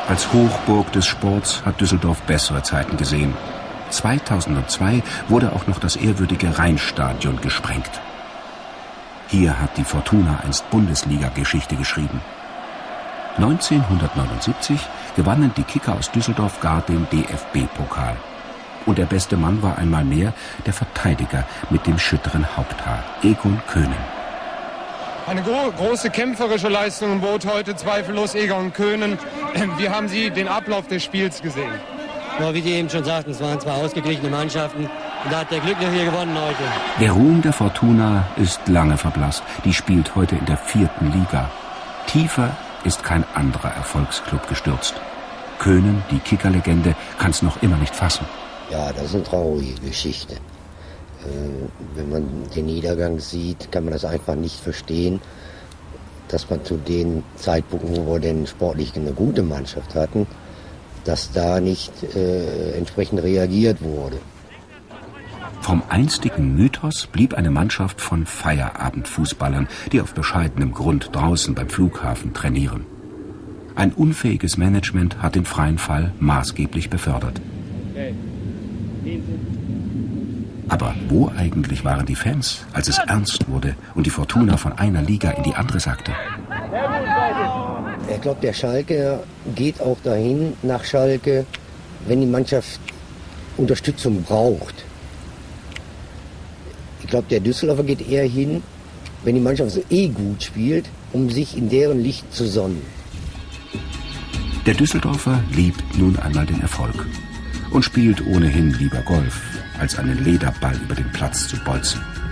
Als Hochburg des Sports hat Düsseldorf bessere Zeiten gesehen. 2002 wurde auch noch das ehrwürdige Rheinstadion gesprengt. Hier hat die Fortuna einst Bundesliga-Geschichte geschrieben. 1979 gewannen die Kicker aus Düsseldorf gar den DFB-Pokal. Und der beste Mann war einmal mehr der Verteidiger mit dem schütteren Haupthaar, Egon Koenen. Eine große kämpferische Leistung bot heute zweifellos Egon Koenen. Wie haben Sie den Ablauf des Spiels gesehen? Ja, wie Sie eben schon sagten, es waren zwei ausgeglichene Mannschaften. Und da hat der Glück noch hier gewonnen heute. Der Ruhm der Fortuna ist lange verblasst. Die spielt heute in der 4. Liga. Tiefer ist kein anderer Erfolgsklub gestürzt. Koenen, die Kickerlegende, kann es noch immer nicht fassen. Ja, das ist eine traurige Geschichte. Wenn man den Niedergang sieht, kann man das einfach nicht verstehen, dass man zu den Zeitpunkten, wo wir denn sportlich eine gute Mannschaft hatten, dass da nicht entsprechend reagiert wurde. Vom einstigen Mythos blieb eine Mannschaft von Feierabendfußballern, die auf bescheidenem Grund draußen beim Flughafen trainieren. Ein unfähiges Management hat den freien Fall maßgeblich befördert. Aber wo eigentlich waren die Fans, als es ernst wurde und die Fortuna von einer Liga in die andere sackte? Ich glaube, der Schalke geht auch dahin nach Schalke, wenn die Mannschaft Unterstützung braucht. Ich glaube, der Düsseldorfer geht eher hin, wenn die Mannschaft gut spielt, um sich in deren Licht zu sonnen. Der Düsseldorfer liebt nun einmal den Erfolg und spielt ohnehin lieber Golf, als einen Lederball über den Platz zu bolzen.